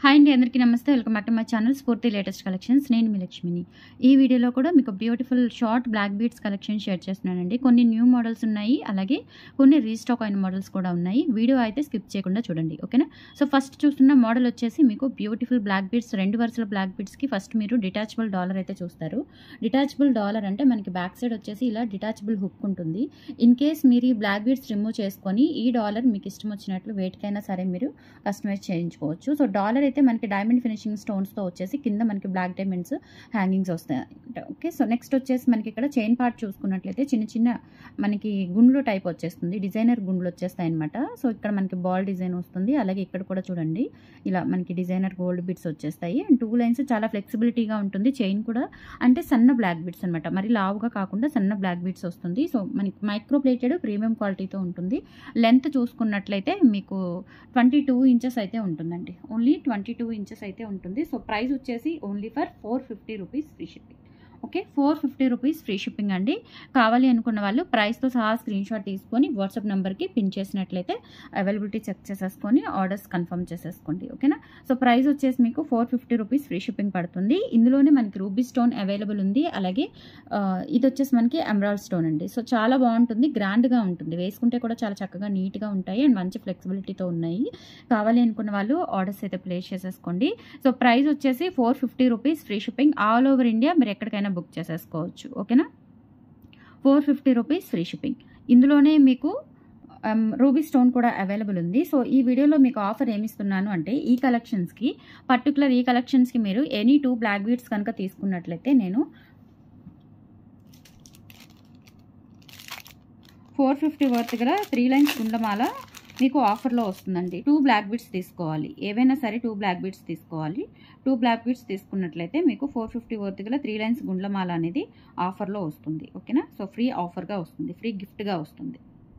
Hi అండి, అందరికీ నమస్తే. Welcome back to my channel Spoorthi latest collections. నేను మీ లక్ష్మిని. ఈ వీడియోలో కూడా మీకు beautiful short black beads collection share చేస్తున్నానండి. కొన్ని న్యూ మోడల్స్ ఉన్నాయి, అలాగే కొన్ని రీస్టాక్ అయిన మోడల్స్ కూడా ఉన్నాయి. వీడియో అయితే స్కిప్ చేయకుండా చూడండి, ఓకేనా. సో ఫస్ట్ చూస్తున్న మోడల్ వచ్చేసి మీకు బ్యూటిఫుల్ బ్లాక్ బీడ్స్, 2 వరుసల బ్లాక్ బీడ్స్కి ఫస్ట్ మీరు డిటాచబుల్ డాలర్ అయితే చూస్తారు. డిటాచబుల్ డాలర్ అంటే మనకి బ్యాక్ సైడ్ వచ్చేసి ఇలా డిటాచబుల్ హుక్ ఉంటుంది. ఇన్ కేస్ మీరు ఈ బ్లాక్ బీడ్స్ రిమూవ్ చేసుకొని ఈ డాలర్ మీకు ఇష్టం వచ్చినట్లు వేటికైనా సరే మీరు కస్టమైజ్ చేయించుకోవచ్చు. సో డాలర్ అయితే మనకి డైమండ్ ఫినిషింగ్ స్టోన్స్తో వచ్చేసి కింద మనకి బ్లాక్ డైమండ్స్ హ్యాంగింగ్స్ వస్తాయి. ఓకే, సో నెక్స్ట్ వచ్చేసి మనకి ఇక్కడ చైన్ పార్ట్ చూసుకున్నట్లయితే చిన్న చిన్న మనకి గుండ్లు టైప్ వచ్చేస్తుంది, డిజైనర్ గుండ్లు వచ్చేస్తాయి అనమాట. సో ఇక్కడ మనకి బాల్ డిజైన్ వస్తుంది, అలాగే ఇక్కడ కూడా చూడండి ఇలా మనకి డిజైనర్ గోల్డ్ బిట్స్ వచ్చేస్తాయి. అండ్ 2 లైన్స్ చాలా ఫ్లెక్సిబిలిటీగా ఉంటుంది. చైన్ కూడా అంటే సన్న బ్లాక్ బిట్స్ అనమాట, మరి లావుగా కాకుండా సన్న బ్లాక్ బిట్స్ వస్తుంది. సో మనకి మైక్రో ప్లేటెడ్ ప్రీమియం క్వాలిటీతో ఉంటుంది. లెంత్ చూసుకున్నట్లయితే మీకు 22 ఇంచెస్ అయితే ఉంటుందండి, ఓన్లీ 22 ఇంచెస్ అయితే ఉంటుంది. సో ప్రైస్ వచ్చేసి only for 450 rupees free shipping. Okay, 450 rupees free shipping అండి. కావాలి అనుకున్న వాళ్ళు ప్రైస్తో సహా స్క్రీన్ షాట్ తీసుకొని వాట్సాప్ నెంబర్కి పిన్ చేసినట్లయితే అవైలబిలిటీ చెక్ చేసేసుకొని ఆర్డర్స్ కన్ఫర్మ్ చేసేసుకోండి, ఓకేనా. సో ప్రైస్ వచ్చేసి మీకు 450 రూపీస్ ఫ్రీ షిప్పింగ్ పడుతుంది. ఇందులోనే మనకి రూబీ స్టోన్ అవైలబుల్ ఉంది, అలాగే ఇది వచ్చేసి మనకి ఎమరాల్డ్ స్టోన్ అండి. సో చాలా బాగుంటుంది, గ్రాండ్గా ఉంటుంది, వేసుకుంటే కూడా చాలా చక్కగా నీట్గా ఉంటాయి అండ్ మంచి ఫ్లెక్సిబిలిటీతో ఉన్నాయి. కావాలి అనుకున్న వాళ్ళు ఆర్డర్స్ అయితే ప్లేస్ చేసేసుకోండి. సో ప్రైస్ వచ్చేసి 450 rupees free shipping. All over India మీరు ఎక్కడికైనా బుక్ చేసేసుకోవచ్చు, ఓకేనా. 450 రూపీస్ ఫ్రీ షిప్పింగ్. ఇందులోనే మీకు రూబీ స్టోన్ కూడా అవైలబుల్ ఉంది. సో ఈ వీడియోలో మీకు ఆఫర్ ఏమిస్తున్నాను అంటే ఈ కలెక్షన్స్కి పర్టికులర్ ఈ కలెక్షన్స్కి మీరు ఎనీ 2 బ్లాక్ బీడ్స్ కనుక తీసుకున్నట్లయితే నేను 450 వర్త్ గల 3 లైన్స్ గుండమాల మీకు ఆఫర్లో వస్తుందండి. 2 బ్లాక్ బీడ్స్ తీసుకోవాలి, ఏవైనా సరే 2 బ్లాక్ బీడ్స్ తీసుకోవాలి. 2 బ్లాక్ బీడ్స్ తీసుకున్నట్లయితే మీకు 450 వర్త్ గల 3 లైన్స్ గుండ్లమాల అనేది ఆఫర్లో వస్తుంది, ఓకేనా. సో ఫ్రీ ఆఫర్గా వస్తుంది, ఫ్రీ గిఫ్ట్గా వస్తుంది.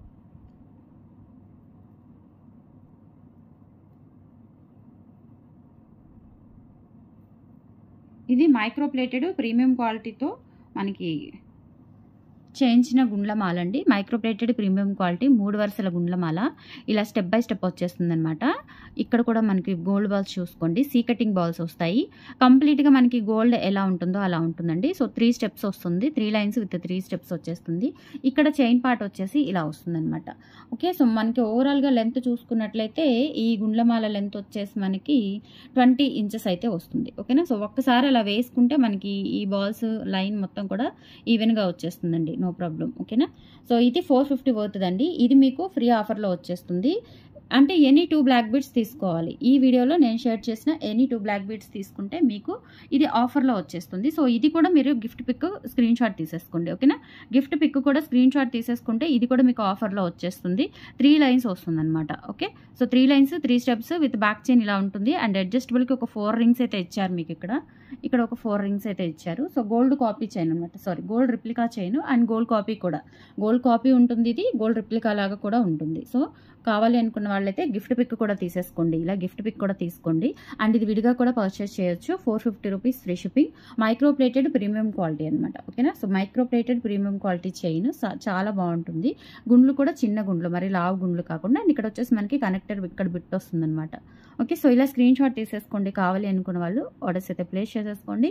ఇది మైక్రో ప్లేటెడ్ ప్రీమియం క్వాలిటీతో మనకి చేయించిన గుండ్లమాల అండి. మైక్రో ప్లేటెడ్ ప్రీమియం క్వాలిటీ 3 వరుసల గుండ్లమాల ఇలా స్టెప్ బై స్టెప్ వచ్చేస్తుంది అనమాట. ఇక్కడ కూడా మనకి గోల్డ్ బాల్స్ చూసుకోండి, సీ కటింగ్ బాల్స్ వస్తాయి. కంప్లీట్గా మనకి గోల్డ్ ఎలా ఉంటుందో అలా ఉంటుందండి. సో 3 స్టెప్స్ వస్తుంది, 3 లైన్స్ విత్ 3 స్టెప్స్ వచ్చేస్తుంది. ఇక్కడ చైన్ పార్ట్ వచ్చేసి ఇలా వస్తుంది అనమాట. ఓకే, సో మనకి ఓవరాల్గా లెంత్ చూసుకున్నట్లయితే ఈ గుండ్లమాల లెంత్ వచ్చేసి మనకి 20 ఇంచెస్ అయితే వస్తుంది, ఓకేనా. సో ఒక్కసారి అలా వేసుకుంటే మనకి ఈ బాల్స్ లైన్ మొత్తం కూడా ఈవెన్గా వచ్చేస్తుందండి, నో ప్రాబ్లం, ఓకేనా. సో ఇది 450 వర్త్దండి. ఇది మీకు ఫ్రీ ఆఫర్లో వచ్చేస్తుంది. అంటే ఎనీ 2 బ్లాక్ బీడ్స్ తీసుకోవాలి. ఈ వీడియోలో నేను షేర్ చేసిన ఎనీ 2 బ్లాక్ బీడ్స్ తీసుకుంటే మీకు ఇది ఆఫర్లో వచ్చేస్తుంది. సో ఇది కూడా మీరు గిఫ్ట్ పిక్ స్క్రీన్ షాట్ తీసేసుకోండి, ఓకేనా. గిఫ్ట్ పిక్ కూడా స్క్రీన్ షాట్ తీసేసుకుంటే ఇది కూడా మీకు ఆఫర్లో వచ్చేస్తుంది. 3 లైన్స్ వస్తుంది అనమాట, okay. So 3 lines 3 steps with back chain ఇలా ఉంటుంది. అండ్ అడ్జస్టబుల్కి ఒక 4 రింగ్స్ అయితే ఇచ్చారు మీకు ఇక్కడ ఒక 4 రింగ్స్ అయితే ఇచ్చారు. సో గోల్డ్ కాపీ చైన్ అనమాట, sorry gold replica chain and gold copy కూడా, గోల్డ్ కాపీ ఉంటుంది, ఇది గోల్డ్ రిప్లికా లాగా కూడా ఉంటుంది. సో కావాలి అనుకున్న వాళ్ళైతే గిఫ్ట్ పిక్ కూడా తీసేసుకోండి, ఇలా గిఫ్ట్ పిక్ కూడా తీసుకోండి. అండ్ ఇది విడిగా కూడా పర్చేస్ చేయొచ్చు. 450 rupees free shipping. Micro plated premium quality అనమాట, ఓకేనా. So micro plated premium quality chain చాలా బాగుంటుంది. గుండ్లు కూడా చిన్న గుండ్లు, మరి లావు గుండ్లు కాకుండా. అండ్ ఇక్కడ వచ్చేసి మనకి కనెక్టర్ ఇక్కడ బిట్ వస్తుంది అనమాట, ఓకే. సో ఇలా స్క్రీన్ షాట్ తీసేసుకోండి. కావాలి అనుకున్న వాళ్ళు ఆర్డర్స్ అయితే ప్లేస్ చేసేసుకోండి.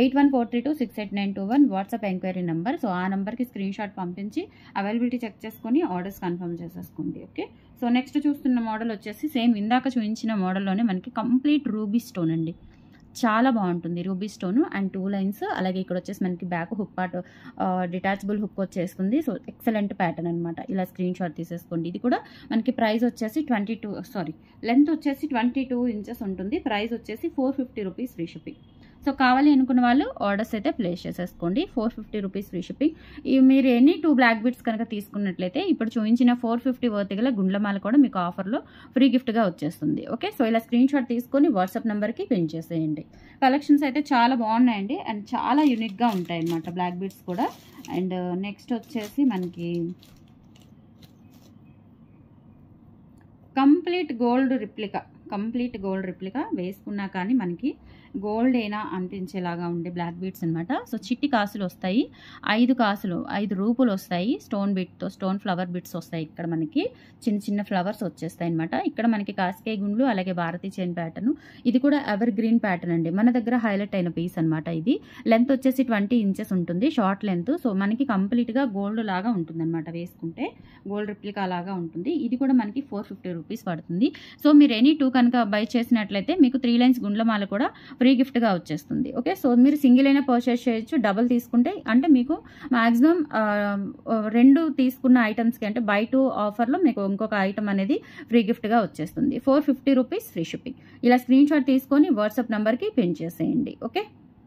8143268921 వాట్సాప్ ఎంక్వైరీ నెంబర్. సో ఆ నెంబర్కి స్క్రీన్ షాట్ పంపించి అవైలబిలిటీ చెక్ చేసుకొని ఆర్డర్స్ కన్ఫర్మ్ చేసేసుకోండి, ఓకే. సో నెక్స్ట్ చూస్తున్న మోడల్ వచ్చేసి సేమ్ ఇందాక చూపించిన మోడల్లోనే మనకి కంప్లీట్ రూబీ స్టోన్ అండి. చాలా బాగుంటుంది రూబీ స్టోన్ అండ్ 2 లైన్స్. అలాగే ఇక్కడ వచ్చేసి మనకి back hook part detachable hook వచ్చేస్తుంది. సో ఎక్సలెంట్ ప్యాటర్న్ అనమాట. ఇలా స్క్రీన్ షాట్ తీసేసుకోండి. ఇది కూడా మనకి ప్రైస్ వచ్చేసి లెంత్ వచ్చేసి 22 ఇంచెస్ ఉంటుంది. ప్రైస్ వచ్చేసి 450 రూపీస్ ఫ్రీ షిప్పింగ్. సో కావాలి అనుకున్న వాళ్ళు ఆర్డర్స్ అయితే ప్లేస్ చేసేసుకోండి. 450 రూపీస్ ఫ్రీ షిప్పింగ్. మీరు ఎనీ 2 బ్లాక్ బీడ్స్ కనుక తీసుకున్నట్లయితే ఇప్పుడు చూపించిన 450 వర్త్ గల గుండ్లమాల కూడా మీకు ఆఫర్లో ఫ్రీ గిఫ్ట్గా వచ్చేస్తుంది, ఓకే. సో ఇలా స్క్రీన్ షాట్ తీసుకొని వాట్సాప్ నెంబర్కి పిన్ చేసేయండి. కలెక్షన్స్ అయితే చాలా బాగున్నాయండి అండ్ చాలా యూనిక్గా ఉంటాయి అన్నమాట బ్లాక్ బీడ్స్ కూడా. అండ్ నెక్స్ట్ వచ్చేసి మనకి complete gold replica, complete gold replica వేసుకున్నా కానీ మనకి గోల్డ్ అయినా అనిపించేలాగా ఉండే బ్లాక్ బీడ్స్ అనమాట. సో చిట్టి కాసులు వస్తాయి, 5 రూపులు వస్తాయి, స్టోన్ బిట్తో స్టోన్ ఫ్లవర్ బిట్స్ వస్తాయి. ఇక్కడ మనకి చిన్న చిన్న ఫ్లవర్స్ వచ్చేస్తాయి అనమాట. ఇక్కడ మనకి కాస్కే గుండ్లు, అలాగే భారతీ చైన్ ప్యాటర్న్. ఇది కూడా ఎవర్ గ్రీన్ ప్యాటర్న్ అండి, మన దగ్గర హైలైట్ అయిన పీస్ అనమాట. ఇది లెంత్ వచ్చేసి 20 ఇంచెస్ ఉంటుంది, షార్ట్ లెంత్. సో మనకి కంప్లీట్గా గోల్డ్ లాగా ఉంటుంది అనమాట, వేసుకుంటే గోల్డ్ రిప్లికా లాగా ఉంటుంది. ఇది కూడా మనకి 450 రూపీస్ పడుతుంది. సో మీరు ఎనీ 2 కనుక బై చేసినట్లయితే మీకు 3 లైన్స్ గుండ్లమాల కూడా ఫ్రీ గిఫ్ట్గా వచ్చేస్తుంది. ఓకే, సో మీరు సింగిల్ అయినా పర్చేస్ చేయొచ్చు, డబుల్ తీసుకుంటే అంటే మీకు మ్యాక్సిమం 2 తీసుకున్న ఐటమ్స్కి అంటే బై 2 ఆఫర్లో మీకు ఇంకొక ఐటమ్ అనేది ఫ్రీ గిఫ్ట్గా వచ్చేస్తుంది. 450 రూపీస్ ఫ్రీ షిప్పింగ్. ఇలా స్క్రీన్ షాట్ తీసుకొని వాట్సాప్ నెంబర్కి పిన్ చేసేయండి. ఓకే,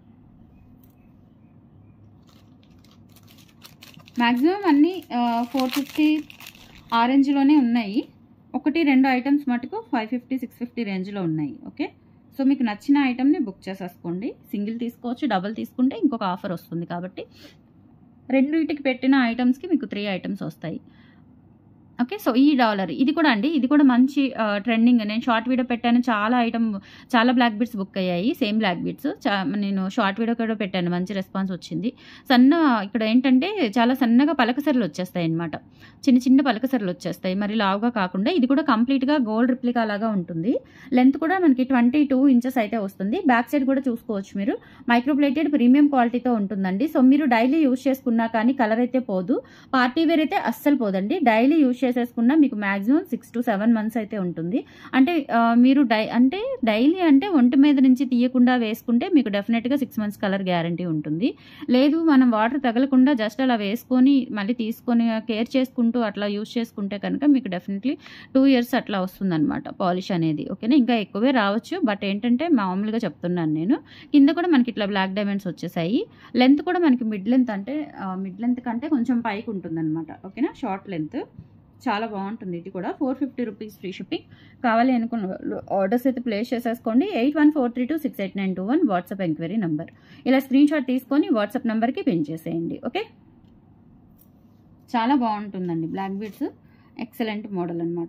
మ్యాక్సిమం అన్నీ 450 ఆ రేంజ్లోనే ఉన్నాయి. 1-2 ఐటమ్స్ మటుకు 550, 650 రేంజ్లో ఉన్నాయి. ఓకే, సో మీకు నచ్చిన ఐటమ్ని బుక్ చేసేసుకోండి. సింగిల్ తీసుకోవచ్చు, డబుల్ తీసుకుంటే ఇంకొక ఆఫర్ వస్తుంది. కాబట్టి రెండింటికి పెట్టిన ఐటమ్స్కి మీకు 3 ఐటమ్స్ వస్తాయి. ఓకే, సో ఈ డాలర్ ఇది కూడా అండి, ఇది కూడా మంచి ట్రెండింగ్. నేను షార్ట్ వీడియో పెట్టాను, చాలా బ్లాక్ బీడ్స్ బుక్ అయ్యాయి. సేమ్ బ్లాక్ బీడ్స్ నేను షార్ట్ వీడియో కూడా పెట్టాను, మంచి రెస్పాన్స్ వచ్చింది. ఇక్కడ ఏంటంటే చాలా సన్నగా పలకసరలు వచ్చేస్తాయి అనమాట, చిన్న పలకసరలు వచ్చేస్తాయి, మరి లావుగా కాకుండా. ఇది కూడా కంప్లీట్గా గోల్డ్ రిప్లికా లాగా ఉంటుంది. లెంత్ కూడా మనకి 22 ఇంచెస్ అయితే వస్తుంది. బ్యాక్ సైడ్ కూడా చూసుకోవచ్చు మీరు, మైక్రోప్లేటెడ్ ప్రీమియం క్వాలిటీతో ఉంటుందండి. సో మీరు డైలీ యూజ్ చేసుకున్నా కానీ కలర్ అయితే పోదు, పార్టీ వేర్ అయితే అస్సలు పోదండి. డైలీ యూజ్ చేసేసుకున్నా మీకు మాక్సిమం 6 to 7 months అయితే ఉంటుంది. అంటే మీరు డైలీ అంటే ఒంటి మీద నుంచి తీయకుండా వేసుకుంటే మీకు డెఫినెట్గా 6 months కలర్ గ్యారంటీ ఉంటుంది. లేదు మనం వాటర్ తగలకుండా జస్ట్ అలా వేసుకొని మళ్ళీ తీసుకొని కేర్ చేసుకుంటూ అట్లా యూజ్ చేసుకుంటే కనుక మీకు డెఫినెట్లీ 2 years అట్లా వస్తుందన్నమాట పాలిష్ అనేది. ఓకేనా, ఇంకా ఎక్కువే రావచ్చు, బట్ ఏంటంటే మామూలుగా చెప్తున్నాను నేను. కింద కూడా మనకి ఇట్లా బ్లాక్ డైమండ్స్ వచ్చేసాయి. లెంత్ కూడా మనకి మిడ్ లెంత్ కంటే కొంచెం పైకి ఉంటుందన్నమాట. ఓకేనా, షార్ట్ లెంత్ చాలా బాగుంటుంది. ఇది కూడా 450 రూపీస్ ఫ్రీ షిప్పింగ్. కావాలి అనుకున్న ఆర్డర్స్ అయితే ప్లేస్ చేసేసుకోండి. 8143268921 వాట్సాప్ ఎంక్వైరీ నెంబర్. ఇలా స్క్రీన్ షాట్ తీసుకొని వాట్సాప్ నెంబర్కి పిన్ చేసేయండి. ఓకే, చాలా బాగుంటుందండి బ్లాక్ బీడ్స్, ఎక్సలెంట్ మోడల్ అనమాట.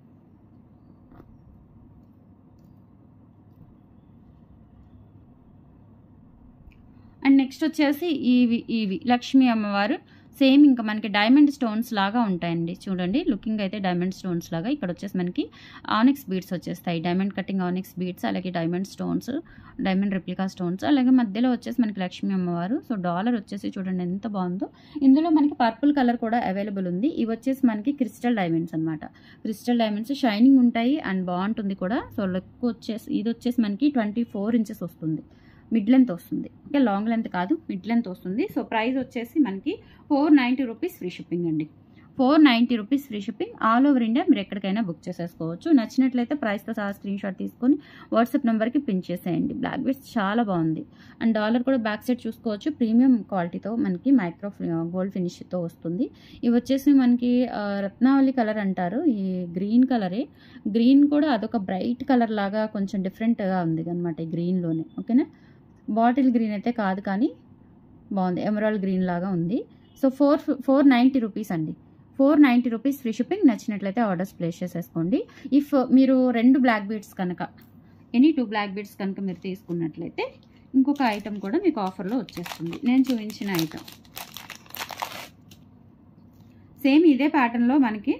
అండ్ నెక్స్ట్ వచ్చేసి ఇవి లక్ష్మీ అమ్మవారు సేమ్ ఇంకా మనకి డైమండ్ స్టోన్స్ లాగా ఉంటాయండి. చూడండి, లుకింగ్ అయితే డైమండ్ స్టోన్స్ లాగా. ఇక్కడ వచ్చేసి మనకి ఆనిక్స్ బీడ్స్ వచ్చేస్తాయి, డైమండ్ కటింగ్ ఆనిక్స్ బీడ్స్, అలాగే diamond stones, diamond replica stones, అలాగే మధ్యలో వచ్చేసి మనకి లక్ష్మీ అమ్మవారు. సో డాలర్ వచ్చేసి చూడండి ఎంత బాగుందో. ఇందులో మనకి పర్పుల్ కలర్ కూడా అవైలబుల్ ఉంది. ఇవి వచ్చేసి మనకి క్రిస్టల్ డైమండ్స్ అనమాట. క్రిస్టల్ డైమండ్స్ షైనింగ్ ఉంటాయి అండ్ బాగుంటుంది కూడా. సో లుక్ వచ్చేసి ఇది వచ్చేసి మనకి 24 ఇంచెస్ వస్తుంది, మిడ్ లెంత్ వస్తుంది. ఓకే, లాంగ్ లెంత్ కాదు, మిడ్ లెంత్ వస్తుంది. సో ప్రైస్ వచ్చేసి మనకి 490 రూపీస్ ఫ్రీ షిప్పింగ్ అండి. 490 rupees free shipping. All over India మీరు ఎక్కడికైనా బుక్ చేసేసుకోవచ్చు. నచ్చినట్లయితే ప్రైస్తో సహా స్క్రీన్ షాట్ తీసుకొని వాట్సాప్ నెంబర్కి పిన్ చేసేయండి. బ్లాక్ బీడ్స్ చాలా బాగుంది. అండ్ డాలర్ కూడా బ్యాక్ సైడ్ చూసుకోవచ్చు, ప్రీమియం క్వాలిటీతో మనకి మైక్రో గోల్డ్ ఫినిష్తో వస్తుంది. ఇవి వచ్చేసి మనకి రత్నావళి కలర్ అంటారు. ఈ గ్రీన్ కలరే, గ్రీన్ కూడా అదొక బ్రైట్ కలర్ లాగా కొంచెం డిఫరెంట్గా ఉంది అనమాట ఈ గ్రీన్లోనే. ఓకేనా, బాటిల్ గ్రీన్ అయితే కాదు కానీ బాగుంది, ఎమరాల్డ్ గ్రీన్ లాగా ఉంది. సో 490 రూపీస్ అండి. 490 రూపీస్ ఫ్రీ షిప్పింగ్. నచ్చినట్లయితే ఆర్డర్స్ ప్లేస్ చేసేసుకోండి. ఇఫ్ మీరు 2 బ్లాక్ బీడ్స్ కనుక, ఎనీ 2 బ్లాక్ బీడ్స్ కనుక మీరు తీసుకున్నట్లయితే ఇంకొక ఐటమ్ కూడా మీకు ఆఫర్లో వచ్చేస్తుంది. నేను చూపించిన ఐటమ్ సేమ్ ఇదే ప్యాటర్న్లో మనకి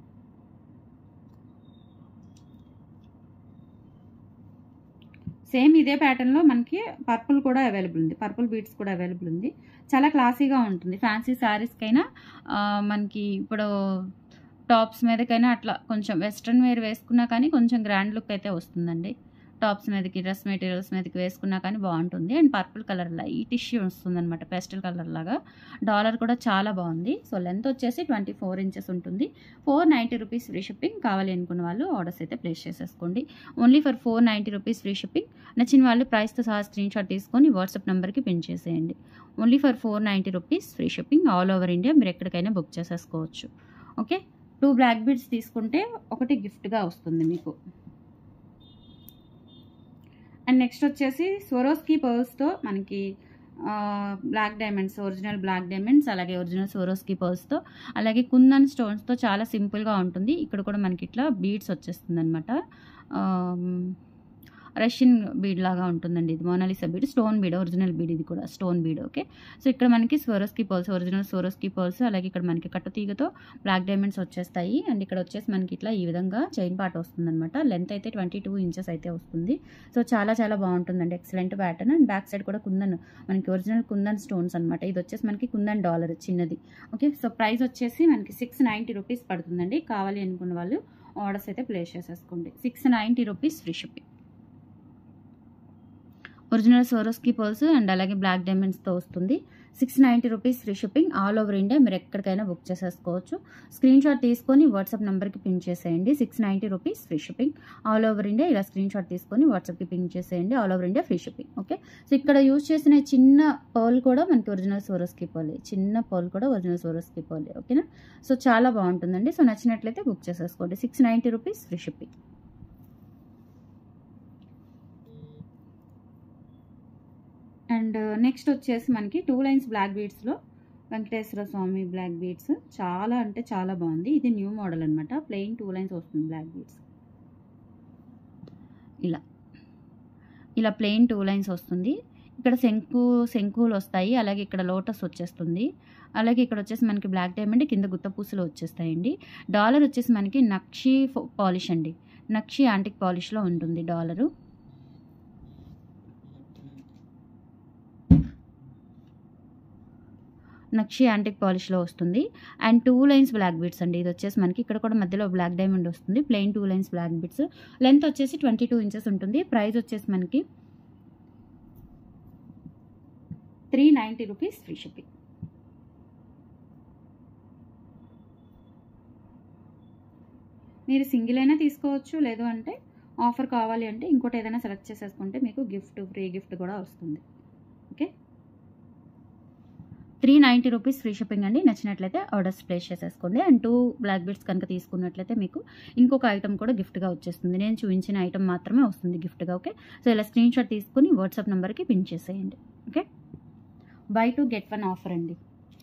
పర్పుల్ కూడా అవైలబుల్ ఉంది, పర్పుల్ బీడ్స్ కూడా అవైలబుల్ ఉంది. చాలా క్లాసీగా ఉంటుంది. ఫ్యాన్సీ శారీస్కైనా మనకి ఇప్పుడు టాప్స్ మీదకైనా అట్లా కొంచెం వెస్ట్రన్ వేర్ వేసుకున్నా కానీ కొంచెం గ్రాండ్ లుక్ అయితే వస్తుందండి. టాప్స్ మీదకి, డ్రెస్ మెటీరియల్స్ మీదకి వేసుకున్నా కానీ బాగుంటుంది. And purple colour light issue వస్తుంది అనమాట, పేస్టల్ కలర్ లాగా. డాలర్ కూడా చాలా బాగుంది. సో లెంత్ వచ్చేసి 24 ఇంచెస్ ఉంటుంది. 490 రూపీస్ ఫ్రీ షిప్పింగ్. కావాలి అనుకున్న వాళ్ళు ఆర్డర్స్ అయితే ప్లేస్ చేసేసుకోండి. Only for 490 rupees free shipping. నచ్చిన వాళ్ళు ప్రైస్తో సహా స్క్రీన్ షాట్ తీసుకొని వాట్సాప్ నెంబర్కి పిన్ చేసేయండి. Only for 490 rupees free shipping. All over India మీరు ఎక్కడికైనా బుక్ చేసేసుకోవచ్చు. ఓకే, 2 బ్లాక్ బీడ్స్ తీసుకుంటే ఒకటి గిఫ్ట్గా వస్తుంది మీకు. అండ్ నెక్స్ట్ వచ్చేసి స్వరోస్కీ పర్ల్స్తో మనకి black diamonds, original black diamonds, అలాగే ఒరిజినల్ స్వరోస్కి పర్ల్స్తో, అలాగే కుందన్ స్టోన్స్తో చాలా సింపుల్గా ఉంటుంది. ఇక్కడ కూడా మనకి ఇట్లా బీడ్స్ వచ్చేస్తుంది అనమాట. రష్యన్ బీడ్ లాగా ఉంటుందండి. ఇది Mona Lisa bead, stone bead, original bead, ఇది కూడా స్టోన్ బీడ్. ఓకే, సో ఇక్కడ మనకి Swarovski pearls, original Swarovski pearls, అలాగే ఇక్కడ మనకి కట్టుతీగతో బ్లాక్ డైమండ్స్ వచ్చేస్తాయి. అండ్ ఇక్కడ వచ్చేసి మనకి ఇట్లా ఈ విధంగా చైన్ పార్ట్ వస్తుందన్నమాట. లెంత్ అయితే 22 ఇంచెస్ అయితే వస్తుంది. సో చాలా చాలా బాగుంటుందండి, excellent pattern. And back side కూడా కుందన్, మనకి ఒరిజినల్ కుందన్ స్టోన్స్ అనమాట. ఇది వచ్చేసి మనకి కుందన్ డాలర్ చిన్నది. ఓకే, సో ప్రైస్ వచ్చేసి మనకి 690 రూపీస్ పడుతుందండి. కావాలి అనుకున్న వాళ్ళు ఆర్డర్స్ అయితే ప్లేస్ చేసేసుకోండి. 690 rupees free shipping. Original Swarovski pearls and అలాగే బ్లాక్ డైమండ్స్తో వస్తుంది. 690 rupees free shipping. All over India మీరు ఎక్కడికైనా బుక్ చేసేసుకోవచ్చు. స్క్రీన్ షాట్ తీసుకొని వాట్సాప్ నెంబర్కి పింక్ చేసేయండి. 690 rupees free shipping. All over India ఇలా స్క్రీన్ షాట్ తీసుకొని వాట్సాప్కి పింక్ చేసేయండి. All over India free shipping. Okay, so ఇక్కడ యూజ్ చేసిన చిన్న పర్ల్ కూడా మనకి ఒరిజినల్ స్వరోస్కి పర్ల్, చిన్న పర్ల్ కూడా ఒరిజినల్ స్వరోస్కి పర్ల్. ఓకేనా, సో చాలా బాగుంటుందండి. సో నచ్చినట్లయితే బుక్ చేసేసుకోండి. 690 rupees free shipping. And next వచ్చేసి మనకి 2 లైన్స్ బ్లాక్ బీడ్స్లో వెంకటేశ్వర స్వామి బ్లాక్ బీడ్స్. చాలా అంటే చాలా బాగుంది. ఇది న్యూ మోడల్ అనమాట. ప్లెయిన్ 2 లైన్స్ వస్తుంది బ్లాక్ బీడ్స్. ఇలా ప్లెయిన్ 2 లైన్స్ వస్తుంది. ఇక్కడ శంకులు వస్తాయి, అలాగే ఇక్కడ లోటస్ వచ్చేస్తుంది. అలాగే ఇక్కడ వచ్చేసి మనకి బ్లాక్ డైమండ్, కింద గుత్తపూసలు వచ్చేస్తాయండి. డాలర్ వచ్చేసి మనకి నక్షి పాలిష్ అండి, నక్షి యాంటిక్ పాలిష్లో ఉంటుంది డాలరు. నక్షి యాంటిక్ పాలిష్లో వస్తుంది. అండ్ 2 లైన్స్ బ్లాక్ బీడ్స్ అండి. ఇది వచ్చేసి మనకి ఇక్కడ కూడా మధ్యలో బ్లాక్ డైమండ్ వస్తుంది. Plain 2 lines black beads. Length వచ్చేసి 22 ఇంచెస్ ఉంటుంది. ప్రైస్ వచ్చేసి మనకి 390 రూపీస్ ఫ్రీ షిప్పింగ్. మీరు సింగిల్ అయినా తీసుకోవచ్చు, లేదు అంటే ఆఫర్ కావాలి అంటే ఇంకోటి ఏదైనా సెలెక్ట్ చేసేసుకుంటే మీకు ఫ్రీ గిఫ్ట్ కూడా వస్తుంది. ఓకే, 390 రూపీస్ ఫ్రీ షిప్పింగ్ అండి. నచ్చినట్లయితే ఆర్డర్స్ ప్లేస్ చేసేసుకోండి. అండ్ 2 బ్లాక్ బీడ్స్ కనుక తీసుకున్నట్లయితే మీకు ఇంకొక ఐటమ్ కూడా గిఫ్ట్గా వచ్చేస్తుంది. నేను చూపించిన ఐటమ్ మాత్రమే వస్తుంది గిఫ్ట్గా. ఓకే, సో ఇలా స్క్రీన్ షాట్ తీసుకుని వాట్సాప్ నెంబర్కి పిన్ చేసేయండి. ఓకే, బై 2 గెట్ 1 ఆఫర్ అండి.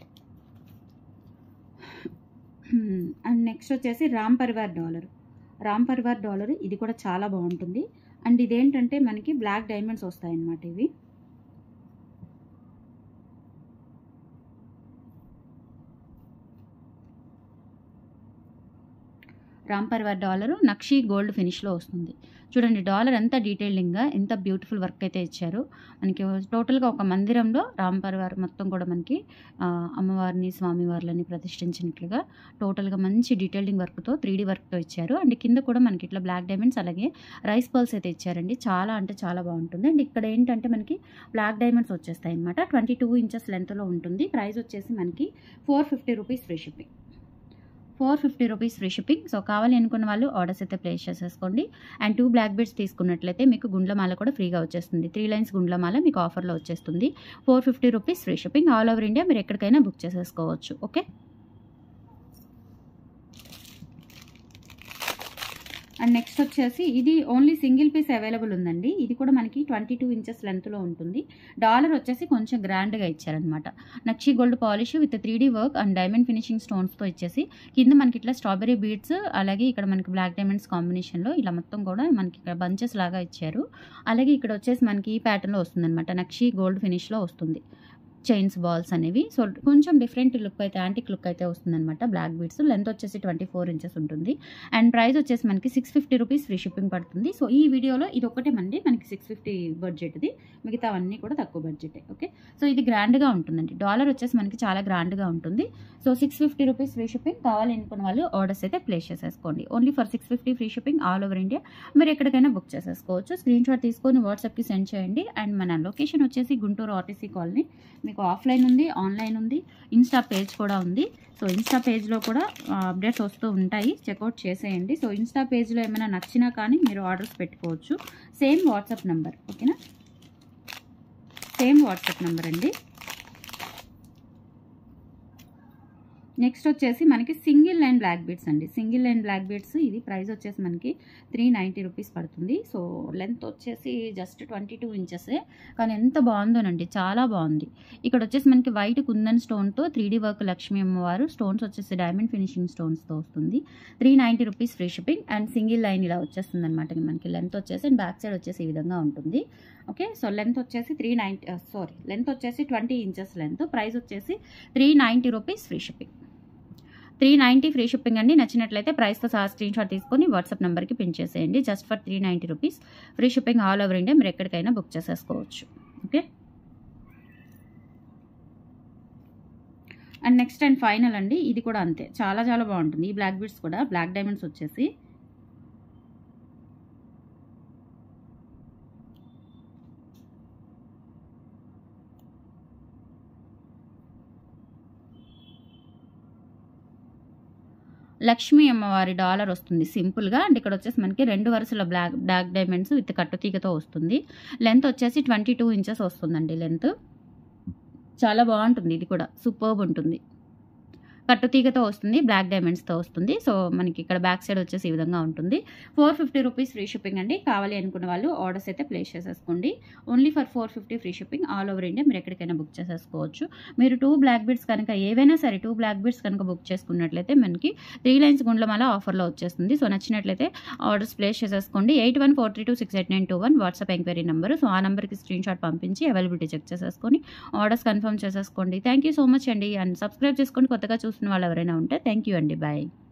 అండ్ నెక్స్ట్ వచ్చేసి రామ్ పరివార్ డాలర్. ఇది కూడా చాలా బాగుంటుంది. అండ్ ఇదేంటంటే మనకి బ్లాక్ డైమండ్స్ వస్తాయన్నమాట. ఇవి రామ్ పరివార్ డాలరు నక్షి గోల్డ్ ఫినిష్లో వస్తుంది. చూడండి డాలర్ ఎంత డీటెయిలింగ్గా, ఎంత బ్యూటిఫుల్ వర్క్ అయితే ఇచ్చారు. మనకి టోటల్గా ఒక మందిరంలో రామ్ పరివార్ మొత్తం కూడా మనకి అమ్మవారిని స్వామివార్లని ప్రతిష్ఠించినట్లుగా టోటల్గా మంచి డీటెయిలింగ్ వర్క్తో 3D వర్క్తో ఇచ్చారు. అండ్ కింద కూడా మనకి ఇట్లా బ్లాక్ డైమండ్స్ అలాగే రైస్ పర్ల్స్ అయితే ఇచ్చారండి. చాలా అంటే చాలా బాగుంటుంది. అండ్ ఇక్కడ ఏంటంటే మనకి బ్లాక్ డైమండ్స్ వచ్చేస్తాయి అనమాట. 22 ఇంచెస్ లెంత్లో ఉంటుంది. ప్రైస్ వచ్చేసి మనకి 450 rupees free shipping. 450 rupees free shipping. So కావాలి అనుకున్న వాళ్ళు ఆర్డర్స్ అయితే ప్లేస్ చేసేసుకోండి. అండ్ 2 బ్లాక్ బీడ్స్ తీసుకున్నట్లయితే మీకు గుండ్లమాల కూడా ఫ్రీగా వచ్చేస్తుంది. 3 లైన్స్ గుండ్లమాల మీకు ఆఫర్లో వచ్చేస్తుంది. 450 rupees free shipping. All over India మీరు ఎక్కడికైనా బుక్ చేసేసుకోవచ్చు. ఓకే, అండ్ నెక్స్ట్ వచ్చేసి ఇది ఓన్లీ సింగిల్ పీస్ అవైలబుల్ ఉందండి. ఇది కూడా మనకి 22 ఇంచెస్ లెంత్లో ఉంటుంది. డాలర్ వచ్చేసి కొంచెం గ్రాండ్గా ఇచ్చారనమాట. నక్షి gold polish with 3D work and diamond finishing స్టోన్స్తో ఇచ్చేసి కింద మనకి ఇట్లా స్ట్రాబెరీ బీడ్స్, అలాగే ఇక్కడ మనకి బ్లాక్ డైమండ్స్ కాంబినేషన్లో ఇలా మొత్తం కూడా మనకి ఇక్కడ బంచెస్ లాగా ఇచ్చారు. అలాగే ఇక్కడ వచ్చేసి మనకి ఈ ప్యాటర్న్లో వస్తుంది అనమాట. నక్షి గోల్డ్ ఫినిష్లో వస్తుంది. చైన్స్ బాల్స్ అనేవి. సో కొంచెం డిఫరెంట్ లుక్ అయితే, యాంటిక్ లుక్ అయితే వస్తుందన్నమాట. బ్లాక్ బీడ్స్ లెంత్ వచ్చేసి 24 ఇంచెస్ ఉంటుంది. అండ్ ప్రైస్ వచ్చేసి మనకి 650 రూపీస్ ఫ్రీ షిప్పింగ్ పడుతుంది. సో ఈ వీడియోలో ఇది ఒకటే మనకి 650 బడ్జెట్ది, మిగతా అన్నీ కూడా తక్కువ బడ్జెటే. ఓకే, సో ఇది గ్రాండ్గా ఉంటుందండి. డాలర్ వచ్చేసి మనకి చాలా గ్రాండ్గా ఉంటుంది. So 650 rupees free shipping. కావాలి అనుకున్న వాళ్ళు ఆర్డర్స్ అయితే ప్లేస్ చేసేసుకోండి. Only for 650 free shipping. All over India మీరు ఎక్కడికైనా బుక్ చేసేసుకోవచ్చు. స్క్రీన్ షాట్ తీసుకొని వాట్సాప్కి సెండ్ చేయండి. అండ్ మన లొకేషన్ వచ్చేసి గుంటూరు ఆర్టీసీ కాలనీ. మీకు ఆఫ్లైన్ ఉంది, ఆన్లైన్ ఉంది, ఇన్స్టా పేజ్ కూడా ఉంది. సో ఇన్స్టా పేజ్లో కూడా అప్డేట్స్ వస్తూ ఉంటాయి, చెక్అవుట్ చేసేయండి. సో ఇన్స్టా పేజ్లో ఏమైనా నచ్చినా కానీ మీరు ఆర్డర్స్ పెట్టుకోవచ్చు. Same WhatsApp number. ఓకేనా, సేమ్ వాట్సాప్ నెంబర్ అండి. నెక్స్ట్ వచ్చేసి మనకి సింగిల్ లైన్ బ్లాక్ బీడ్స్ అండి. సింగిల్ లైన్ బ్లాక్ బీడ్స్ ఇది ప్రైస్ వచ్చేసి మనకి 390 రూపీస్ పడుతుంది. సో లెంత్ వచ్చేసి జస్ట్ 22 ఇంచెసే, కానీ ఎంత బాగుందోనండి, చాలా బాగుంది. ఇక్కడ వచ్చేసి మనకి వైట్ కుందన్ స్టోన్తో 3D వర్క్ లక్ష్మీ అమ్మవారు, స్టోన్స్ వచ్చేసి డైమండ్ ఫినిషింగ్ స్టోన్స్తో వస్తుంది. 390 rupees free shipping. And single line ఇలా వచ్చేస్తుంది అనమాట మనకి. లెంత్ వచ్చేసి అండ్ బ్యాక్ సైడ్ వచ్చేసి ఈ విధంగా ఉంటుంది. ఓకే, సో లెంత్ వచ్చేసి 20 ఇంచెస్ లెంత్. ప్రైస్ వచ్చేసి 390 rupees free shipping. 390 free shipping అండి. నచ్చినట్లయితే ప్రైస్తో సహా స్క్రీన్ షాట్ తీసుకొని వాట్సాప్ నెంబర్కి పిన్ చేసేయండి. Just for 390 rupees free shipping all over India. మీరు ఎక్కడికైనా బుక్ చేసేసుకోవచ్చు. Okay, and next and final అండి, ఇది కూడా అంతే, చాలా చాలా బాగుంటుంది. ఈ బ్లాక్ బీడ్స్ కూడా బ్లాక్ డైమండ్స్ వచ్చేసి లక్ష్మీ అమ్మవారి డాలర్ వస్తుంది సింపుల్గా. అండ్ ఇక్కడ వచ్చేసి మనకి 2 వరుసల బ్లాక్ డైమండ్స్ విత్ కట్టుతీగతో వస్తుంది. లెంత్ వచ్చేసి 22 ఇంచెస్ వస్తుందండి లెంత్. చాలా బాగుంటుంది, ఇది కూడా సూపర్బ్ ఉంటుంది. కట్టుతీగతో వస్తుంది, బ్లాక్ డైమండ్స్తో వస్తుంది. సో మనకి ఇక్కడ బ్యాక్ సైడ్ వచ్చేసి ఈ విధంగా ఉంటుంది. 450 రూపీస్ ఫ్రీ షిప్పింగ్ అండి. కావాలి అనుకున్న వాళ్ళు ఆర్డర్స్ అయితే ప్లేస్ చేసేసుకోండి. Only for 450 free shipping all over India. మీరు ఎక్కడికైనా బుక్ చేసేసుకోవచ్చు. మీరు 2 బ్లాక్ బీడ్స్ కనుక ఏవైనా సరే 2 బ్లాక్ బీడ్స్ కనుక బుక్ చేసుకున్నట్లయితే మనకి 3 లైన్స్ గుండ్లమాల ఆఫర్లో వచ్చేస్తుంది. సో నచ్చినట్లయితే ఆర్డర్స్ ప్లేస్ చేసేసుకోండి. 8143268921 వాట్సాప్ ఎంక్వైరీ నెంబర్. సో ఆ నెంబర్కి స్క్రీన్ షాట్ పంపించి అవైలబిలిటీ చెక్ చేసేసుకొని ఆర్డర్స్ కన్ఫర్మ్ చేసేసుకోండి. థ్యాంక్ యూ సో మచ్ అండి. అండ్ సబ్స్క్రైబ్ చేసుకోండి కొత్తగా చూస్తున్న వాళ్ళు ఎవరైనా ఉంటే. థ్యాంక్ యూ అండి. బాయ్.